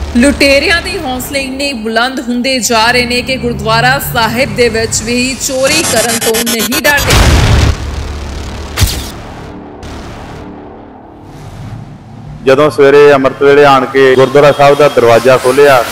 ਲੁਟੇਰਿਆਂ ਦੇ ਹੌਸਲੇ ਇੰਨੇ ਬੁਲੰਦ ਹੁੰਦੇ ਜਾ ਰਹੇ ਨੇ ਕਿ ਗੁਰਦੁਆਰਾ ਸਾਹਿਬ ਦੇ ਵਿੱਚ ਵੀ ਚੋਰੀ ਕਰਨ ਤੋਂ ਨਹੀਂ ਡਰਦੇ। ਜਦੋਂ ਸਵੇਰੇ ਅੰਮ੍ਰਿਤ ਵੇਲੇ ਆਣ ਕੇ ਗੁਰਦੁਆਰਾ ਸਾਹਿਬ ਦਾ ਦਰਵਾਜ਼ਾ ਖੋਲ੍ਹਿਆ।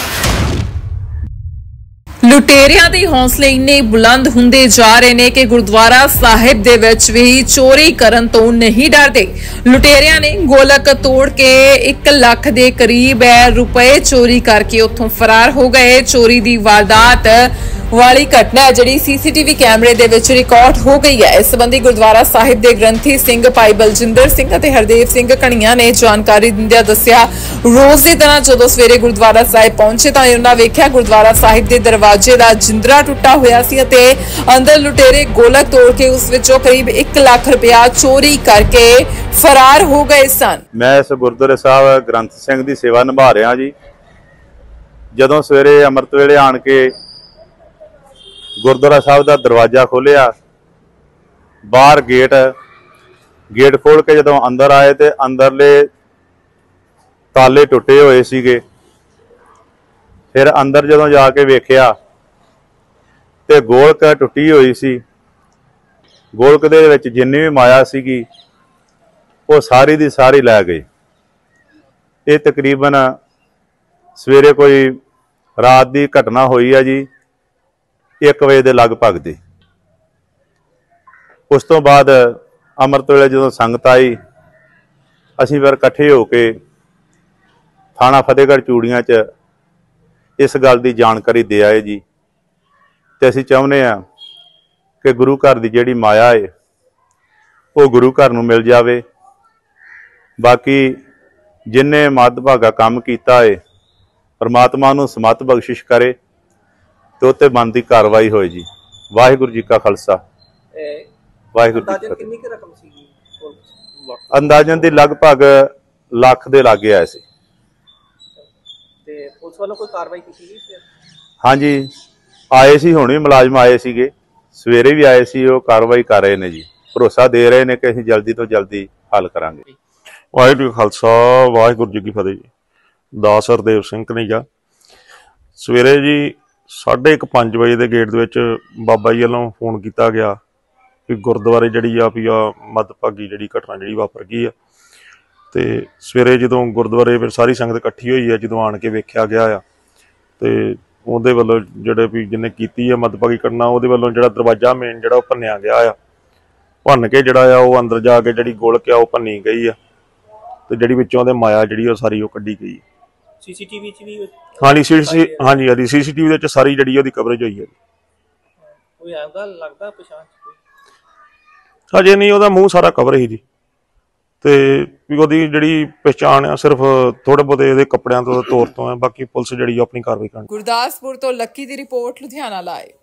ਲੁਟੇਰਿਆਂ ਦੇ ਹੌਸਲੇ ਇੰਨੇ ਬੁਲੰਦ ਹੁੰਦੇ ਜਾ ਰਹੇ ਨੇ ਕਿ ਗੁਰਦੁਆਰਾ ਸਾਹਿਬ ਦੇ ਵਿੱਚ ਵੀ ਚੋਰੀ ਕਰਨ ਤੋਂ ਨਹੀਂ ਡਰਦੇ। ਲੁਟੇਰਿਆਂ ਨੇ ਗੋਲਕ ਤੋੜ ਕੇ 1 ਲੱਖ ਦੇ ਕਰੀਬ ਰੁਪਏ ਚੋਰੀ ਕਰਕੇ ਉੱਥੋਂ ਫਰਾਰ ਹੋ ਗਏ। ਚੋਰੀ ਦੀ ਵਾਰਦਾਤ ਵਾਲੀ ਘਟਨਾ ਜਿਹੜੀ ਸੀਸੀਟੀਵੀ ਕੈਮਰੇ ਦੇ ਵਿੱਚ ਰਿਕਾਰਡ ਹੋ ਗਈ ਹੈ। ਇਸ ਸੰਬੰਧੀ ਗੁਰਦੁਆਰਾ ਸਾਹਿਬ ਦੇ ਗ੍ਰੰਥੀ ਸਿੰਘ ਭਾਈ ਬਲਜਿੰਦਰ ਸਿੰਘ ਅਤੇ ਹਰਦੇਵ ਸਿੰਘ ਕਣੀਆਂ ਨੇ ਜਾਣਕਾਰੀ ਦਿੰਦਿਆਂ ਦੱਸਿਆ, ਰੋਜ਼ ਦੀ ਤਰ੍ਹਾਂ ਜਦੋਂ ਸਵੇਰੇ ਗੁਰਦੁਆਰਾ ਸਾਹਿਬ ਪਹੁੰਚੇ ਤਾਂ ਉਹਨਾਂ ਵੇਖਿਆ ਗੁਰਦੁਆਰਾ ਸਾਹਿਬ ਦੇ ਦਰਵਾਜ਼ੇ ਦਾ ਜਿੰਦਰਾ ਟੁੱਟਾ ਹੋਇਆ ਸੀ ਅਤੇ ਅੰਦਰ ਲੁਟੇਰੇ ਗੋਲਕ ਤੋੜ ਕੇ ਉਸ ਵਿੱਚੋਂ ਕਰੀਬ 1 ਲੱਖ ਰੁਪਇਆ ਚੋਰੀ ਕਰਕੇ ਫਰਾਰ ਹੋ ਗਏ ਸਨ। ਮੈਂ ਇਸ ਗੁਰਦੁਆਰੇ ਸਾਹਿਬ ਗ੍ਰੰਥ ਸਿੰਘ ਦੀ ਸੇਵਾ ਨਿਭਾ ਰਿਹਾ ਜੀ। ਜਦੋਂ ਸਵੇਰੇ ਅੰਮ੍ਰਿਤ ਵੇਲੇ ਆਣ ਕੇ ਗੁਰਦੁਆਰਾ ਸਾਹਿਬ ਦਾ ਦਰਵਾਜ਼ਾ ਖੋਲ੍ਹਿਆ, ਬਾਹਰ ਗੇਟ ਖੋਲ ਕੇ ਜਦੋਂ ਅੰਦਰ ਆਏ ਤੇ ਅੰਦਰਲੇ ਤਾਲੇ ਟੁੱਟੇ ਹੋਏ ਸੀਗੇ। ਫਿਰ ਅੰਦਰ ਜਦੋਂ ਜਾ ਕੇ ਵੇਖਿਆ ਤੇ ਗੋਲਕ ਟੁੱਟੀ ਹੋਈ ਸੀ। ਗੋਲਕ ਦੇ ਵਿੱਚ ਜਿੰਨੀ ਵੀ ਮਾਇਆ ਸੀਗੀ ਉਹ ਸਾਰੀ ਦੀ ਸਾਰੀ ਲੈ ਗਏ। ਇਹ ਤਕਰੀਬਨ ਸਵੇਰੇ ਕੋਈ ਰਾਤ ਦੀ ਘਟਨਾ ਹੋਈ ਆ ਜੀ, 1 ਵਜੇ ਦੇ ਲਗਭਗ ਦੀ। ਉਸ ਤੋਂ ਬਾਅਦ ਅੰਮ੍ਰਿਤ ਵੇਲੇ ਜਦੋਂ ਸੰਗਤ ਆਈ, ਅਸੀਂ ਫਿਰ ਇਕੱਠੇ ਹੋ ਕੇ ਥਾਣਾ ਫਤਿਹਗੜ੍ਹ ਚੂੜੀਆਂ 'ਚ ਇਸ ਗੱਲ ਦੀ ਜਾਣਕਾਰੀ ਦੇ ਆਏ ਜੀ। ਤੇ ਅਸੀਂ ਚਾਹੁੰਦੇ ਹਾਂ ਕਿ ਗੁਰੂ ਘਰ ਦੀ ਜਿਹੜੀ ਮਾਇਆ ਹੈ ਉਹ ਗੁਰੂ ਘਰ ਨੂੰ ਮਿਲ ਜਾਵੇ। ਬਾਕੀ ਜਿਨ੍ਹੇ ਮੱਧਭਾਗਾ ਕੰਮ ਕੀਤਾ ਹੈ, ਪਰਮਾਤਮਾ ਨੂੰ ਸਮੱਤ ਬਖਸ਼ਿਸ਼ ਕਰੇ ਤੇ ਉੱਤੇ ਬਣਦੀ ਕਾਰਵਾਈ ਹੋਏ ਜੀ। ਵਾਹਿਗੁਰੂ ਜੀ ਕਾ ਖਾਲਸਾ, ਵਾਹਿਗੁਰੂ ਜੀ ਕੀ ਫਤਿਹ। ਅੰਦਾਜ਼ਨ ਦੀ ਲਗਭਗ ਲੱਖ ਦੇ ਲਾਗੇ ਆਏ ਸੀ। ਤੇ ਪੁਲਿਸ ਵੱਲੋਂ ਕੋਈ ਕਾਰਵਾਈ ਕੀਤੀ ਗਈ ਸੀ? ਹਾਂਜੀ, ਆਏ ਸੀ, ਹੁਣ ਵੀ ਮੁਲਾਜ਼ਮ ਆਏ ਸੀਗੇ, ਸਵੇਰੇ ਵੀ ਆਏ ਸੀ। ਉਹ ਕਾਰਵਾਈ ਕਰ ਰਹੇ ਨੇ ਜੀ, ਭਰੋਸਾ ਦੇ ਰਹੇ ਨੇ ਕਿ ਅਸੀਂ ਜਲਦੀ ਤੋਂ ਜਲਦੀ ਹੱਲ ਕਰਾਂਗੇ। ਵਾਹਿਗੁਰੂ ਜੀ ਕਾ ਖਾਲਸਾ, ਵਾਹਿਗੁਰੂ ਜੀ ਕੀ ਫਤਿਹ ਜੀ। ਦਾਸ ਹਰਦੇਵ ਸਿੰਘ ਕਨਈਆ। ਸਵੇਰੇ ਜੀ 5:30 ਵਜੇ ਦੇ ਗੇਟ ਦੇ ਵਿੱਚ ਬਾਬਾ ਜੀ ਵੱਲੋਂ ਫੋਨ ਕੀਤਾ ਗਿਆ ਕਿ ਗੁਰਦੁਆਰੇ ਜਿਹੜੀ ਆ ਵੀ ਮੱਧਭਾਗੀ ਜਿਹੜੀ ਘਟਨਾ ਜਿਹੜੀ ਵਾਪਰ ਗਈ ਆ। ਤੇ ਸਵੇਰੇ ਜਦੋਂ ਗੁਰਦੁਆਰੇ ਫਿਰ ਸਾਰੀ ਸੰਗਤ ਇਕੱਠੀ ਹੋਈ ਆ, ਜਦੋਂ ਆਣ ਕੇ ਵੇਖਿਆ ਗਿਆ ਆ ਤੇ ਉਹਦੇ ਵੱਲੋਂ ਜਿਹੜੇ ਵੀ ਜਿਹਨੇ ਕੀਤੀ ਆ ਮੱਧਭਾਗੀ ਘਟਨਾ, ਉਹਦੇ ਵੱਲੋਂ ਜਿਹੜਾ ਦਰਵਾਜ਼ਾ ਮੇਨ ਜਿਹੜਾ ਉਹ ਭੰਨਿਆ ਗਿਆ ਆ। ਭੰਨ ਕੇ ਜਿਹੜਾ ਆ ਉਹ ਅੰਦਰ ਜਾ ਕੇ ਜਿਹੜੀ ਗੋਲਕ ਆ ਉਹ ਭੰਨੀ ਗਈ ਆ ਤੇ ਜਿਹੜੀ ਵਿੱਚੋਂ ਉਹਦੇ ਮਾਇਆ ਜਿਹੜੀ ਉਹ ਸਾਰੀ ਉਹ ਕੱਢੀ ਗਈ। ਸੀਸੀਟੀਵੀ 'ਚ ਵੀ ਹਾਂਜੀ ਸੀਸੀਟੀਵੀ ਦੇ ਵਿੱਚ ਸਾਰੀ ਜਿਹੜੀ ਉਹਦੀ ਕਵਰੇਜ ਹੋਈ ਹੈ। ਕੋਈ ਆਉਂਦਾ ਲੱਗਦਾ ਪਛਾਣ ਹਜੇ ਨਹੀਂ, ਉਹਦਾ ਮੂੰਹ ਸਾਰਾ ਕਵਰ ਹੀ ਜੀ। ਤੇ ਵੀ ਉਹਦੀ ਜਿਹੜੀ ਪਛਾਣ ਆ ਸਿਰਫ ਥੋੜੇ ਬਹੁਤੇ ਇਹਦੇ ਕੱਪੜਿਆਂ ਤੋਂ ਤੌਰ ਤੋਂ ਹੈ। ਬਾਕੀ ਪੁਲਿਸ ਜਿਹੜੀ ਆਪਣੀ ਕਾਰਵਾਈ ਕਰਨੀ। ਗੁਰਦਾਸਪੁਰ ਤੋਂ ਲੱਕੀ ਦੀ ਰਿਪੋਰਟ, ਲੁਧਿਆਣਾ ਲਾਈਵ।